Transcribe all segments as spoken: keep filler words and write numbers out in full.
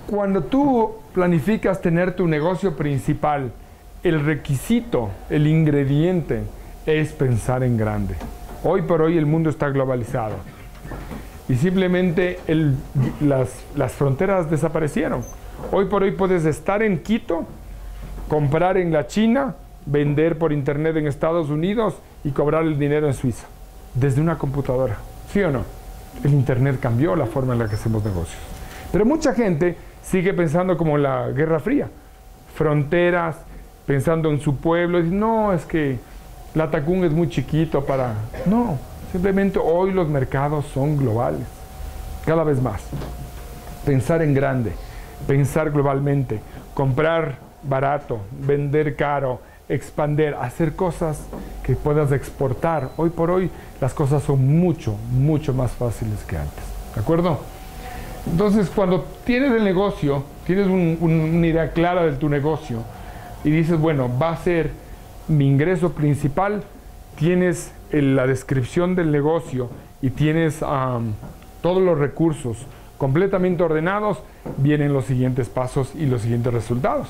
Cuando tú planificas tener tu negocio principal, el requisito, el ingrediente es pensar en grande. Hoy por hoy el mundo está globalizado y simplemente el, las, las fronteras desaparecieron. Hoy por hoy puedes estar en Quito, comprar en la China, vender por internet en Estados Unidos y cobrar el dinero en Suiza, desde una computadora. ¿Sí o no? El internet cambió la forma en la que hacemos negocios. Pero mucha gente sigue pensando como la Guerra Fría. Fronteras, pensando en su pueblo. Y no, es que Latacún es muy chiquito para... No, simplemente hoy los mercados son globales. Cada vez más. Pensar en grande, pensar globalmente, comprar barato, vender caro, expandir, hacer cosas que puedas exportar. Hoy por hoy las cosas son mucho, mucho más fáciles que antes. ¿De acuerdo? Entonces, cuando tienes el negocio, tienes un, un, una idea clara de tu negocio y dices, bueno, va a ser mi ingreso principal, tienes el, la descripción del negocio y tienes um, todos los recursos completamente ordenados, vienen los siguientes pasos y los siguientes resultados.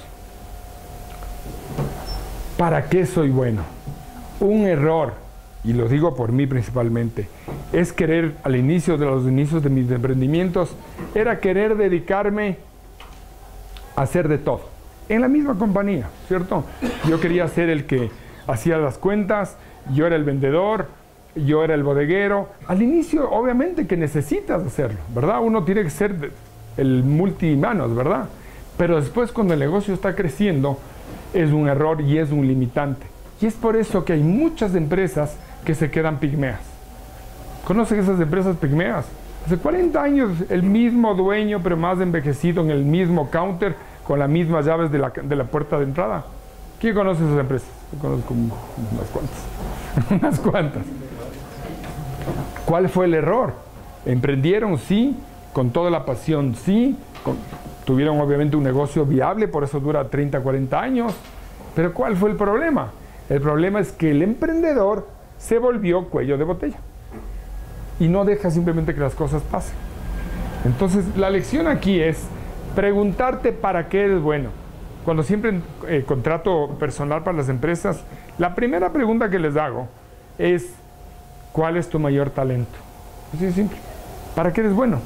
¿Para qué soy bueno? Un error, y lo digo por mí principalmente, es querer, al inicio de los inicios de mis emprendimientos, era querer dedicarme a hacer de todo, en la misma compañía, ¿cierto? Yo quería ser el que hacía las cuentas, yo era el vendedor, yo era el bodeguero. Al inicio, obviamente que necesitas hacerlo, ¿verdad? Uno tiene que ser el multimanos, ¿verdad? Pero después, cuando el negocio está creciendo, es un error y es un limitante. Y es por eso que hay muchas empresas que se quedan pigmeas. ¿Conocen esas empresas pigmeas? Hace cuarenta años el mismo dueño, pero más envejecido, en el mismo counter, con las mismas llaves de la, de la puerta de entrada. ¿Quién conoce esas empresas? Yo conozco unas cuantas. unas cuantas. ¿Cuál fue el error? Emprendieron, sí, con toda la pasión, sí, con, tuvieron obviamente un negocio viable, por eso dura treinta, cuarenta años. Pero ¿cuál fue el problema? El problema es que el emprendedor se volvió cuello de botella y no deja simplemente que las cosas pasen. Entonces, la lección aquí es preguntarte para qué eres bueno. Cuando siempre eh, contrato personal para las empresas, la primera pregunta que les hago es ¿cuál es tu mayor talento? Así de simple. ¿Para qué eres bueno?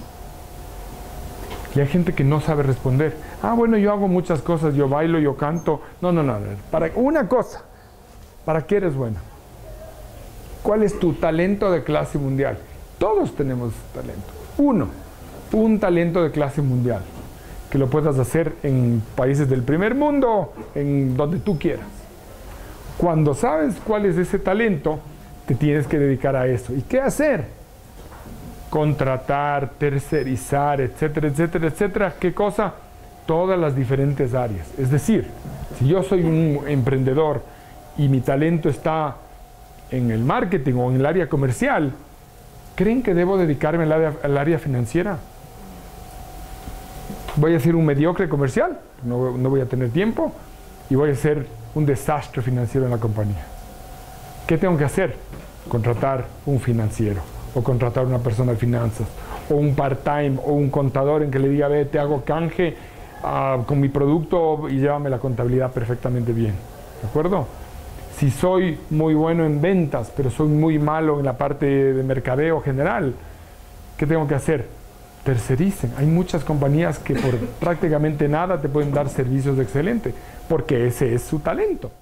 Y hay gente que no sabe responder. Ah, bueno, yo hago muchas cosas, yo bailo, yo canto. No, no, no. Para una cosa, ¿para qué eres bueno? ¿Cuál es tu talento de clase mundial? Todos tenemos talento. Uno, un talento de clase mundial, que lo puedas hacer en países del primer mundo, en donde tú quieras. Cuando sabes cuál es ese talento, te tienes que dedicar a eso. ¿Y qué hacer? Contratar, tercerizar, etcétera, etcétera, etcétera. ¿Qué cosa? Todas las diferentes áreas. Es decir, si yo soy un emprendedor y mi talento está en el marketing o en el área comercial, ¿creen que debo dedicarme al área, al área financiera? ¿Voy a ser un mediocre comercial? No, no voy a tener tiempo y voy a ser un desastre financiero en la compañía. ¿Qué tengo que hacer? Contratar un financiero o contratar una persona de finanzas o un part-time o un contador en que le diga, ve, te hago canje uh, con mi producto y llévame la contabilidad perfectamente bien. ¿De acuerdo? Si soy muy bueno en ventas, pero soy muy malo en la parte de mercadeo general, ¿qué tengo que hacer? Tercericen. Hay muchas compañías que por prácticamente nada te pueden dar servicios excelentes, porque ese es su talento.